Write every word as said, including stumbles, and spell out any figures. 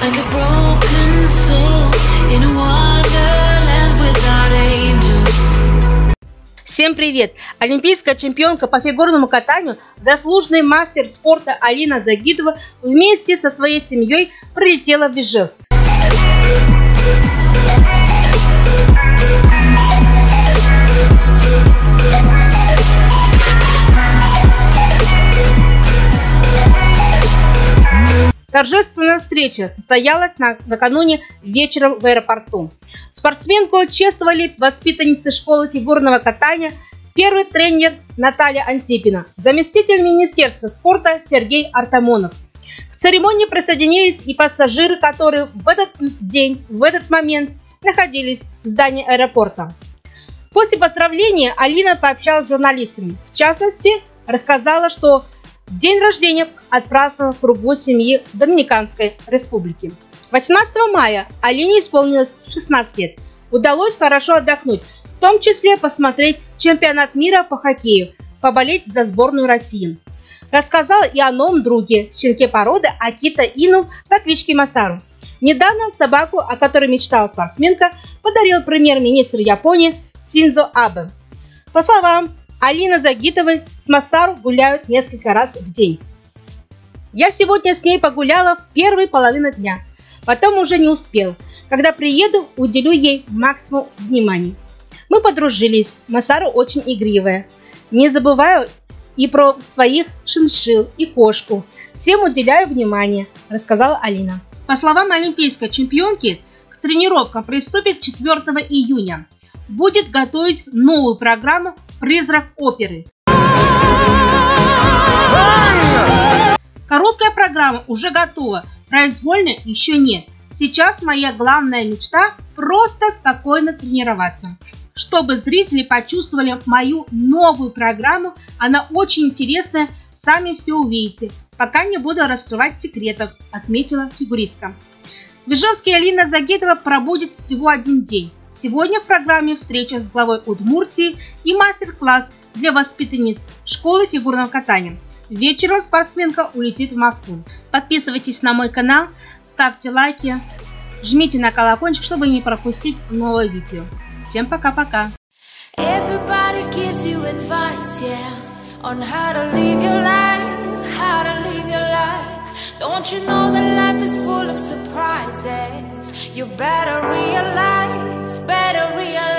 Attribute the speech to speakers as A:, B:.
A: like a broken soul in a wonderland without angels.
B: Всем привет! Олимпийская чемпионка по фигурному катанию, заслуженный мастер спорта Алина Загитова вместе со своей семьей прилетела в Ижевск. Торжественная встреча состоялась на, накануне вечером в аэропорту. Спортсменку чествовали воспитанницы школы фигурного катания, первый тренер Наталья Антипина, заместитель Министерства спорта Сергей Артамонов. К церемонии присоединились и пассажиры, которые в этот день, в этот момент находились в здании аэропорта. После поздравления Алина пообщалась с журналистами. В частности, рассказала, что день рождения отпраздновал в кругу семьи Доминиканской Республики. восемнадцатого мая Алине исполнилось шестнадцать лет. Удалось хорошо отдохнуть, в том числе посмотреть чемпионат мира по хоккею, поболеть за сборную России. Рассказала и о новом друге, щенке породы Акита Ину по кличке Масару. Недавно собаку, о которой мечтала спортсменка, подарил премьер-министр Японии Синдзо Абе. По словам Алины Загитовой, с Масару гуляют несколько раз в день. Я сегодня с ней погуляла в первой половине дня, потом уже не успел. Когда приеду, уделю ей максимум внимания. Мы подружились, Масару очень игривая. Не забываю и про своих шиншилл и кошку. Всем уделяю внимание, рассказала Алина. По словам олимпийской чемпионки, к тренировкам приступит четвёртого июня. Будет готовить новую программу «Призрак оперы». Короткая программа уже готова, произвольной еще нет. Сейчас моя главная мечта – просто спокойно тренироваться. Чтобы зрители почувствовали мою новую программу, она очень интересная, сами все увидите. Пока не буду раскрывать секретов, отметила фигуристка. В Ижевске Алина Загитова пробудет всего один день. Сегодня в программе встреча с главой Удмуртии и мастер-класс для воспитанниц школы фигурного катания. Вечером спортсменка улетит в Москву. Подписывайтесь на мой канал, ставьте лайки, жмите на колокольчик, чтобы не пропустить новое видео. Всем пока-пока! Don't you know that life is full of surprises? You better realize, better realize